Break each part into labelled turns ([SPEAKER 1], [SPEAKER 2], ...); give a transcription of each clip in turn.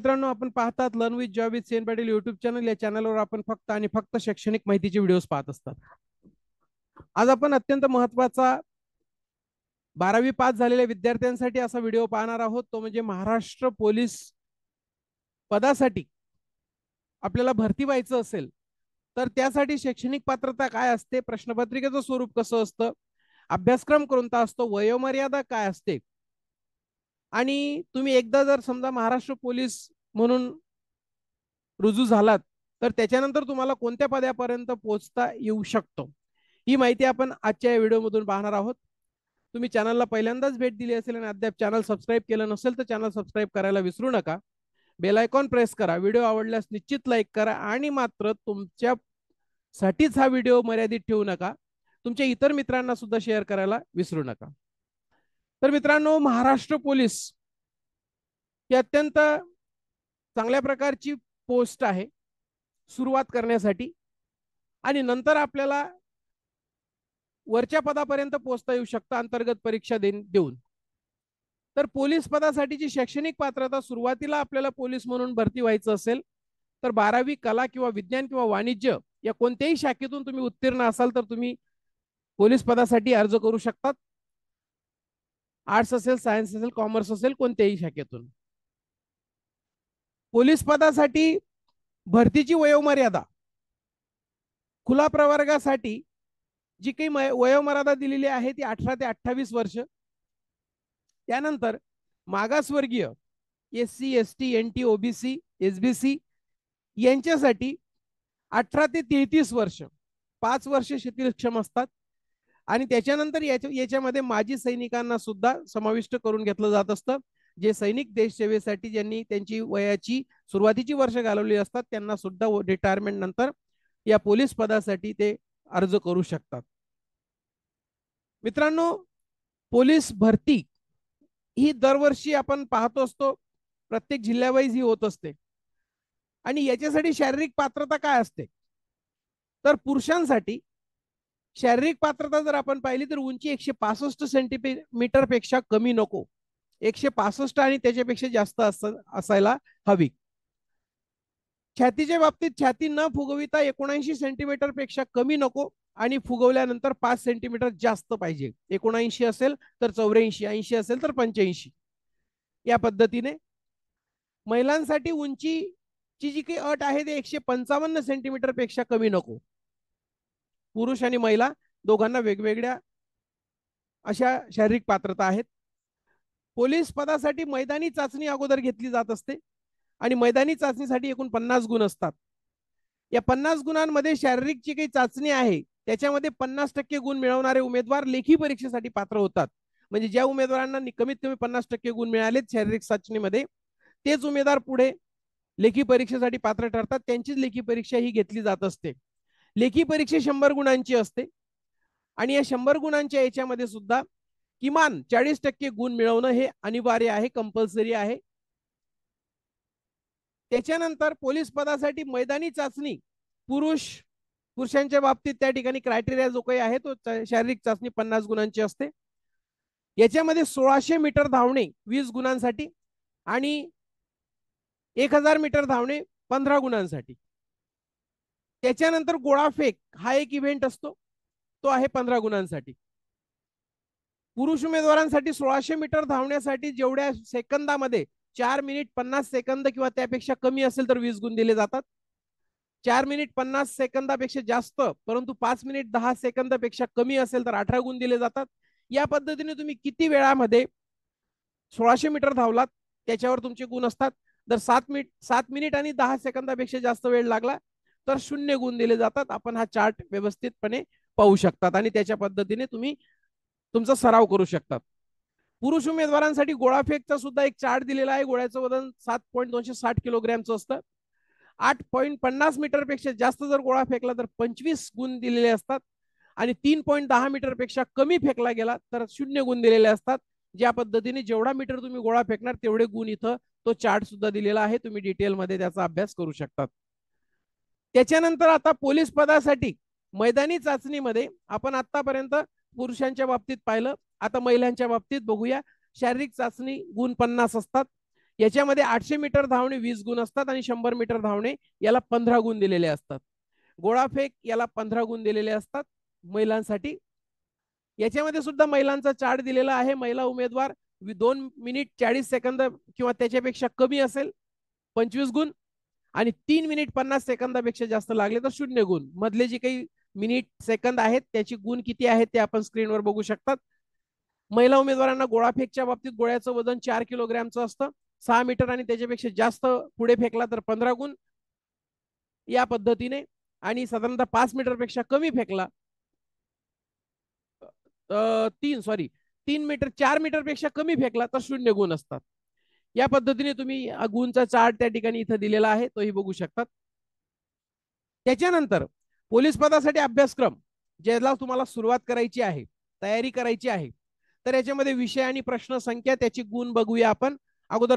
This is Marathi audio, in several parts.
[SPEAKER 1] मित्रांनो, आपण पाहतात learn with job with Sen Patil YouTube channel. या चॅनलवर आपण फक्त आणि फक्त शैक्षणिक माहितीचे व्हिडिओज पाहत असतात. आज आपण अत्यंत महत्त्वाचा 12वी पास झालेल्या विद्यार्थ्यांसाठी असा व्हिडिओ पाहणार आहोत. तो म्हणजे महाराष्ट्र पोलीस पदासाठी आपल्याला भरती व्हायचं असेल तर त्यासाठी शैक्षणिक पात्रता काय असते, प्रश्नपत्रिकेचं स्वरूप कसं असतं, अभ्यासक्रम कोणता असतो, वयोमर्यादा काय असते, आणि तुम्ही एकदा जर समजा महाराष्ट्र पोलीस म्हणून रुजू झालात तर त्याच्यानंतर तुम्हाला कोणत्या पदापर्यंत पोहोचता येऊ शकतो, ही माहिती आपण आजच्या या व्हिडिओमधून पाहणार आहोत. तुम्ही चॅनलला पहिल्यांदाच भेट दिली असेल आणि अद्याप चॅनल सबस्क्राईब केलं नसेल तर चॅनल सबस्क्राईब करायला विसरू नका. बेल आयकॉन प्रेस करा. व्हिडिओ आवडल्यास निश्चित लाईक करा आणि मात्र तुमच्यासाठीच हा व्हिडिओ मर्यादित ठेवू नका, तुमच्या इतर मित्रांना सुद्धा शेअर करायला विसरू नका. तर मित्रांनो, महाराष्ट्र पोलीस ही अत्यंत चांगल्या प्रकारची पोस्ट आहे सुरुवात करण्यासाठी, आणि नंतर आपल्याला वरच्या पदापर्यंत पोहोचता येऊ शकतं अंतर्गत परीक्षा देऊन. तर पोलीस पदासाठीची शैक्षणिक पात्रता, सुरुवातीला आपल्याला पोलीस म्हणून भरती व्हायचं असेल तर 12वी कला किंवा विज्ञान किंवा वाणिज्य या कोणत्याही शाखेतून तुम्ही उत्तीर्ण असाल तर तुम्ही पोलीस पदासाठी अर्ज करू शकतात. आर्ट्स असेल, सायन्स असेल, कॉमर्स असेल, कोणत्याही शाखेतून. पोलीस पदासाठी भरतीची वयोमर्यादा खुला प्रवर्गासाठी जी काही वयोमर्यादा दिलेली आहे ती 18 ते 28 वर्ष. त्यानंतर मागासवर्गीय SC ST NT OBC SBC यांच्यासाठी 18 ते 33 वर्ष, 5 वर्ष शिथिलक्षम असतात. आणि त्याच्यानंतर याच्यामध्ये माजी सैनिकांना सुद्धा समाविष्ट करून घेतलं जात असतं. जे सैनिक देश सेवेसाठी ज्यांनी त्यांची वयाची सुरुवातीची वर्ष घालवली असतात त्यांना सुद्धा रिटायरमेंट नंतर या पोलीस पदासाठी ते अर्ज करू शकतात. मित्रांनो, पोलीस भरती ही दरवर्षी आपण पाहतो असतो, प्रत्येक जिल्ह्यावाईज ही होत असते. आणि याच्यासाठी शारीरिक पात्रता काय असते तर पुरुषांसाठी शारीरिक पात्रता जर आपण पाहिली तर उंची 165 सेंटीमीटर पेक्षा कमी नको, 165 आणि त्याच्यापेक्षा जास्त असायला हवी. छातीच्या बाबतीत छाती न फुगविता 79 सेंटीमीटर पेक्षा कमी नको आणि फुगवल्यानंतर 5 सेंटीमीटर जास्त पाहिजे. 79 असेल तर 84, 80 असेल तर 85, या पद्धतीने. महिलांसाठी उंचीची जी काही अट आहे ते 155 सेंटीमीटर पेक्षा कमी नको. पुरुष आणि महिला दोघांना वेगवेगळ्या अशा शारीरिक पात्रता आहेत. पोलीस पदासाठी मैदानी चाचणी अगोदर घेतली जात असते आणि मैदानी चाचणीसाठी एकूण 50 गुण असतात. या 50 गुणांमध्ये शारीरिकची काही चाचणी आहे त्याच्यामध्ये 50% गुण मिळवणारे उमेदवार लेखी परीक्षेसाठी पात्र होतात. म्हणजे ज्या उमेदवारांना कमीत कमी 50% गुण मिळालेत शारीरिक चाचणीमध्ये तेच उमेदवार पुढे लेखी परीक्षेसाठी पात्र ठरतात. त्यांचीच लेखी परीक्षा ही घेतली जात असते. लेखी परीक्षा 100 गुणांची असते आणि या 100 गुणांच्या याच्यामध्ये सुद्धा किमान 40% गुण मिळवणं हे अनिवार्य आहे, कंपल्सरी आहे. त्याच्यानंतर पोलीस पदासाठी मैदानी चाचणी पुरुषांच्या बाबतीत त्या ठिकाणी क्रायटेरिया जो काही आहे तो शारीरिक चाचणी 50 गुणांची असते. याच्यामध्ये 1600 मीटर धावणे 20 गुणांसाठी आणि 1000 मीटर धावणे 15 गुणांसाठी. त्याच्यानंतर गोळाफेक हा एक इव्हेंट असतो, तो आहे 15 गुणांसाठी. पुरुष उमेदवारांसाठी 1600 मीटर धावण्यासाठी जेवढ्या सेकंदामध्ये 4 मिनिट 50 सेकंद किंवा त्यापेक्षा कमी असेल तर 20 गुण दिले जातात. 4 मिनिट 50 सेकंदापेक्षा जास्त परंतु 5 मिनिट 10 सेकंदापेक्षा कमी असेल तर 18 गुण दिले जातात. या पद्धतीने तुम्ही किती वेळामध्ये 1600 मीटर धावलात त्याच्यावर तुमचे गुण असतात. जर 7 मिनिट आणि 10 सेकंदापेक्षा जास्त वेळ लागला तर 0 गुण दिले जातात. आपण हा चार्ट व्यवस्थितपणे पाहू शकतात आणि त्याच्या पद्धतीने तुम्ही तुमचा सराव करू शकतात. पुरुष उमेदवारांसाठी गोळाफेकचा सुद्धा एक चार्ट दिलेला आहे. गोळ्याचं वजन 7.260 किलोग्रॅमचं असतं. 8.50 मीटर पेक्षा जास्त जर गोळा फेकला तर 25 गुण दिलेले असतात आणि 3.10 मीटर पेक्षा कमी फेकला गेला तर 0 गुण दिलेले असतात. ज्या पद्धतीने जेवढा मीटर तुम्ही गोळा फेकणार तेवढे गुण इथं तो चार्ट सुद्धा दिलेला आहे. तुम्ही डिटेलमध्ये त्याचा अभ्यास करू शकतात. त्याच्यानंतर आता पोलीस पदासाठी मैदानी चाचणीमध्ये आपण आतापर्यंत पुरुषांच्या बाबतीत पाहिलं, आता महिलांच्या बाबतीत बघूया. शारीरिक चाचणी गुण 50 असतात. याच्यामध्ये 800 मीटर धावणे 20 गुण असतात आणि 100 मीटर धावणे याला 15 गुण दिलेले असतात. गोळाफेक याला 15 गुण दिलेले असतात महिलांसाठी. याच्यामध्ये सुद्धा महिलांचा चार्ट दिलेला आहे. महिला उमेदवार 2 मिनिट 40 सेकंद किंवा त्याच्यापेक्षा कमी असेल 25 गुण, आणि 3 मिनिट 50 सेकंदापेक्षा जास्त लागले तर 0 गुण. मधले जे काही मिनिट सेकंद आहेत त्याची गुण किती आहेत ते आपण स्क्रीनवर बघू शकतात. महिला उमेदवारांना गोळाफेकच्या बाबतीत गोळ्याचं वजन 4 किलोग्रॅमचं असतं. 6 मीटर आणि त्याच्यापेक्षा जास्त पुढे फेकला तर 15 गुण या पद्धतीने, आणि साधारणतः 5 मीटर पेक्षा कमी फेकला 3 मीटर 4 मीटर पेक्षा कमी फेकला तर 0 गुण असतात. या पद्धतीने तुम्ही गुणचा चार्ट त्या ठिकाणी इथं दिलेला आहे, तोही बघू शकतात. त्याच्यानंतर पोलीस पदासाठी अभ्यासक्रम ज्याला तुम्हाला सुरुवात करायची आहे, तयारी करायची आहे, तर याच्यामध्ये विषय आणि प्रश्न संख्या त्याची गुण बघूया आपण. अगोदर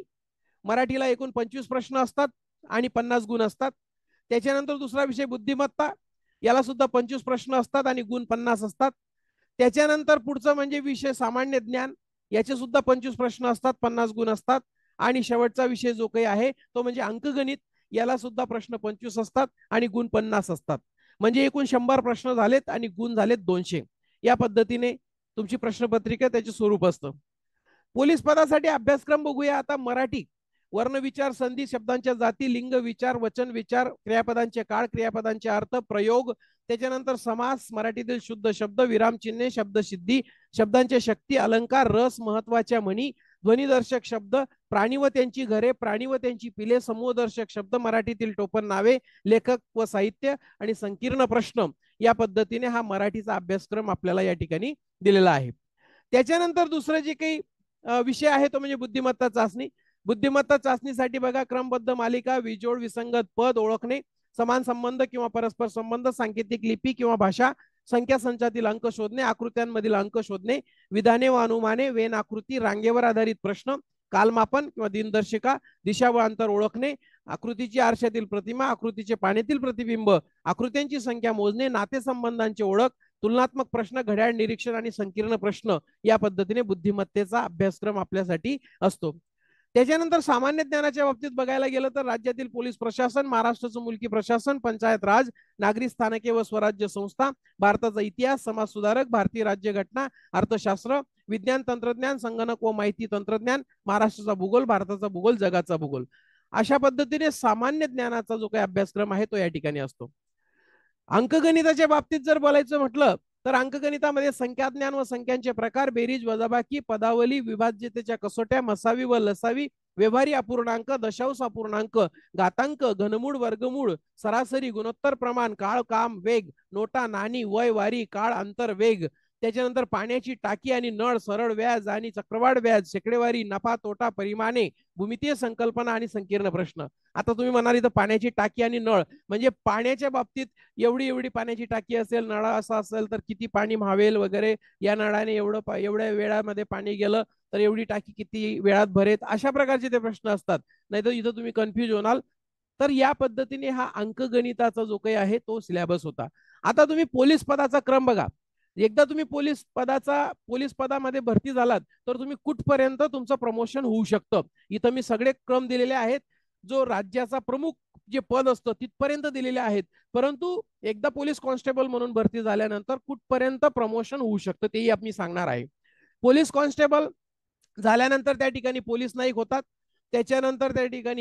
[SPEAKER 1] मराठीला एकूण 25 प्रश्न असतात आणि 50 गुण असतात. त्याच्यानंतर दुसरा विषय बुद्धिमत्ता, याला सुद्धा 25 प्रश्न असतात आणि गुण 50 असतात. त्याच्यानंतर पुढचं म्हणजे विषय सामान्य ज्ञान, याचे सुद्धा 25 प्रश्न असतात, 50 गुण असतात. आणि शेवटचा विषय जो काही आहे तो म्हणजे अंकगणित, याला सुद्धा प्रश्न 25 असतात आणि गुण 50 असतात. म्हणजे एकूण 100 प्रश्न झालेत आणि गुण झालेत 200. या पद्धतीने तुमची प्रश्नपत्रिका त्याचे स्वरूप असतं. पोलीस पदासाठी अभ्यासक्रम बघूया आता. मराठी वर्ण विचार, संधी, शब्दांच्या जाती, लिंग विचार, वचन विचार, क्रियापदांचे काळ, क्रियापदांचे अर्थ, प्रयोग, त्याच्यानंतर समास, मराठीतील शुद्ध शब्द, विरामचिन्हे, शब्दसिद्धी, शब्दांचे शक्ती, अलंकार, रस, महत्वाच्या म्हणी, ध्वनिदर्शक शब्द, प्राणी व त्यांची घरे, प्राणी व त्यांची पिले, समूहदर्शक शब्द, मराठीतील टोपण नावे, लेखक व साहित्य आणि संकीर्ण प्रश्न. या पद्धतीने हा मराठीचा अभ्यासक्रम आपल्याला या ठिकाणी दिलेला आहे. त्याच्यानंतर दुसरं जे काही विषय आहे तो म्हणजे बुद्धिमत्ता चाचणी. बुद्धिमत्ता चाचणीसाठी बघा, क्रमबद्ध मालिका, विजोड, विसंगत पद ओळखणे, समान संबंध किंवा परस्पर संबंध, सांकेतिक लिपी किंवा भाषा, संख्या संचातील अंक शोधणे, आकृत्यांमधील अंक शोधणे, विधाने व अनुमाने, वेन आकृती, रांगेवर आधारित प्रश्न, कालमापन किंवा दिनदर्शिका, दिशा व अंतर ओळखणे, आकृतीची आरशातील प्रतिमा, आकृतीचे पाण्यातील प्रतिबिंब, आकृत्यांची संख्या मोजणे, नातेसंबंधांची ओळख, तुलनात्मक प्रश्न, घड्याळ निरीक्षण आणि संकीर्ण प्रश्न. या पद्धतीने बुद्धिमत्तेचा अभ्यासक्रम आपल्यासाठी असतो. त्याच्यानंतर सामान्य ज्ञानाच्या बाबतीत बघायला गेलं तर राज्यातील पोलीस प्रशासन, महाराष्ट्राचं मुलकी प्रशासन, पंचायत राज, नागरी स्थानके व स्वराज्य संस्था, भारताचा इतिहास, समाज सुधारक, भारतीय राज्यघटना, अर्थशास्त्र, विज्ञान तंत्रज्ञान, संगणक व माहिती तंत्रज्ञान, महाराष्ट्राचा भूगोल, भारताचा भूगोल, जगाचा भूगोल. अशा पद्धतीने सामान्य ज्ञानाचा जो काही अभ्यासक्रम आहे तो या ठिकाणी असतो. अंकगणिताच्या बाबतीत जर बोलायचं म्हटलं तर अंकगणितामध्ये संख्याज्ञान व संख्यांचे प्रकार, बेरीज, वजाबाकी, पदावली, विभाज्यतेच्या कसोट्या, मसावी व लसावी, व्यवहारी अपूर्णांक, दशांश अपूर्णांक, घातांक, घनमूळ, वर्गमूळ, सरासरी, गुणोत्तर प्रमाण, काळ, काम, वेग, नोटा, नाणी, वय, वारी, काळ, अंतर, वेग, त्याच्यानंतर पाण्याची टाकी आणि नळ, सरळ व्याज आणि चक्रवाढ व्याज, शेकडेवारी, नफा तोटा, परिमाणे, भूमितीय संकल्पना आणि संकीर्ण प्रश्न. आता तुम्ही म्हणाल इथं पाण्याची टाकी आणि नळ म्हणजे पाण्याच्या बाबतीत एवढी एवढी पाण्याची टाकी असेल, नळा असा असेल तर किती पाणी मावेल वगैरे, या नळाने एवढ्या वेळामध्ये पाणी गेलं तर एवढी टाकी किती वेळात भरेल, अशा प्रकारचे ते प्रश्न असतात. नाही तर इथं तुम्ही कन्फ्युज होणार. तर या पद्धतीने हा अंकगणिताचा जो काही आहे तो सिलेबस होता. आता तुम्ही पोलीस पदाचा क्रम बघा. एकदा तुम्ही पोलीस पदामध्ये भरती झालात तर तुम्ही कुठपर्यंत तुमचं प्रमोशन होऊ शकतं. इथं मी सगळे क्रम दिलेले आहेत. जो राज्याचा प्रमुख जे पद असतं तिथपर्यंत दिलेले आहेत. परंतु एकदा पोलीस कॉन्स्टेबल म्हणून भरती झाल्यानंतर कुठपर्यंत प्रमोशन होऊ शकतं तेही मी सांगणार आहे. पोलीस कॉन्स्टेबल झाल्यानंतर त्या ठिकाणी पोलीस नाईक होतात. त्याच्यानंतर त्या ठिकाणी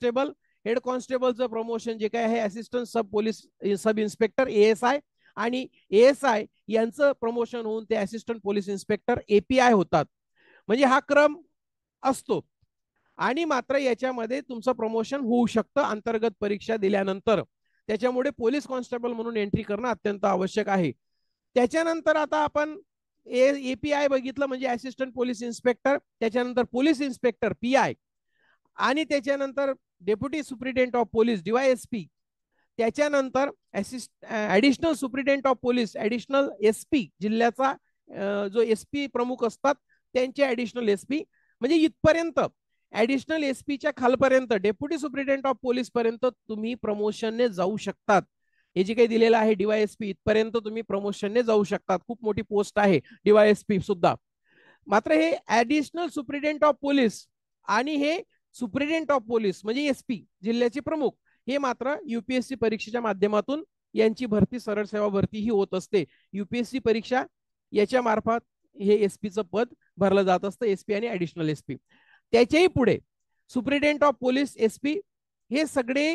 [SPEAKER 1] हेड कॉन्स्टेबलचं प्रमोशन जे काय आहे असिस्टंट सब इन्स्पेक्टर ASI, आणि ASI यांचं प्रमोशन होऊन ते असिस्टंट पोलीस इन्स्पेक्टर API होतात. म्हणजे हा क्रम असतो. आणि मात्र याच्यामध्ये तुमचं प्रमोशन होऊ शकतं अंतर्गत परीक्षा दिल्यानंतर. त्याच्यामुळे पोलीस कॉन्स्टेबल म्हणून एंट्री करणं अत्यंत आवश्यक आहे. त्याच्यानंतर आता आपण API बघितलं म्हणजे असिस्टंट पोलीस इन्स्पेक्टर, त्याच्यानंतर पोलीस इन्स्पेक्टर PI, आणि त्याच्यानंतर deputy superintendent of police DYSP, त्याच्यानंतर additional superintendent of police additional SP, जिल्ह्याचा जो SP प्रमुख असतात त्यांचे ऍडिशनल SP, म्हणजे इथपर्यंत ऍडिशनल SPच्या खालपर्यंत डेप्युटी सुप्रिटेंडेंट ऑफ पोलीस पर्यंत तुम्ही प्रमोशनने जाऊ शकतात. हे जे काही दिलेलं आहे DYSP इथपर्यंत तुम्ही प्रमोशनने जाऊ शकतात. खूप मोठी पोस्ट आहे DYSP सुद्धा. मात्र हे ऍडिशनल सुप्रिटेंडेंट ऑफ पोलीस आणि हे सुप्रिटेंडेंट ऑफ पोलीस म्हणजे एसपी जिल्ह्याचे प्रमुख हे मात्र युपीएससी परीक्षेच्या माध्यमातून यांची भरती सरळ सेवा भरती ही होत असते. युपीएससी परीक्षा याच्या मार्फत हे एसपीचं पद भरलं जात असतं, एसपी आणि ऍडिशनल एसपी. त्याच्याही पुढे सुप्रिटेंडेंट ऑफ पोलीस, एसपी हे सगळे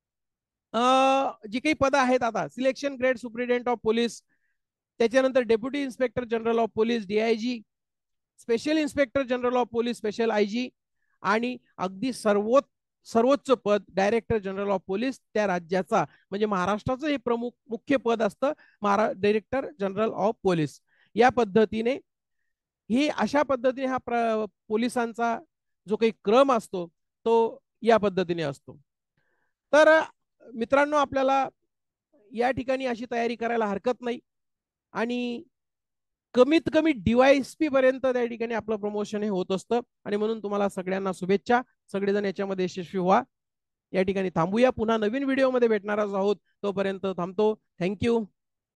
[SPEAKER 1] जी काही पदं आहेत आता selection grade superintendent of police, त्याच्यानंतर deputy inspector general of police DIG, special inspector general of police special IG आणि अगदी सर्वोच्च पद डायरेक्टर जनरल ऑफ पोलीस त्या राज्याचा म्हणजे महाराष्ट्राचं हे प्रमुख मुख्य पद असतं डायरेक्टर जनरल ऑफ पोलीस. या पद्धतीने ही अशा पद्धतीने हा पोलिसांचा जो काही क्रम असतो तो या पद्धतीने असतो. तर मित्रांनो आपल्याला या ठिकाणी अशी तयारी करायला हरकत नाही आणि कमीत कमी डीवायएसपी पर्यंत त्या ठिकाणी आपलं प्रमोशन हे होत असतं आणि म्हणून तुम्हाला सगळ्यांना शुभेच्छा. सगळेजण याच्यामध्ये यशस्वी व्हा. या ठिकाणी थांबूया, पुन्हा नवीन व्हिडिओमध्ये भेटणारच आहोत. तोपर्यंत थांबतो. थँक्यू.